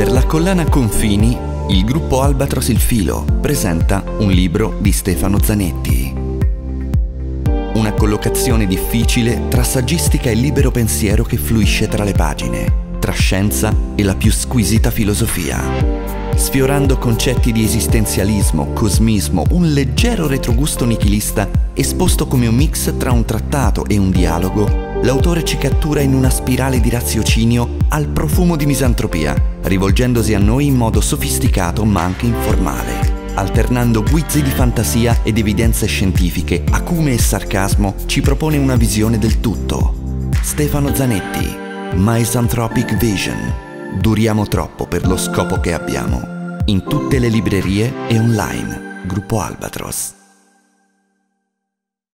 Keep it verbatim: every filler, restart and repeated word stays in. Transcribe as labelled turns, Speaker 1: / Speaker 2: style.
Speaker 1: Per la collana Confini, il gruppo Albatros Il Filo presenta un libro di Stefano Zanetti. Una collocazione difficile tra saggistica e libero pensiero che fluisce tra le pagine, tra scienza e la più squisita filosofia. Sfiorando concetti di esistenzialismo, cosmismo, un leggero retrogusto nichilista esposto come un mix tra un trattato e un dialogo, l'autore ci cattura in una spirale di raziocinio al profumo di misantropia, rivolgendosi a noi in modo sofisticato ma anche informale, alternando guizzi di fantasia ed evidenze scientifiche, acume e sarcasmo, ci propone una visione del tutto. Stefano Zanetti, Misanthropic Vision. Duriamo troppo per lo scopo che abbiamo. In tutte le librerie e online. Gruppo Albatros.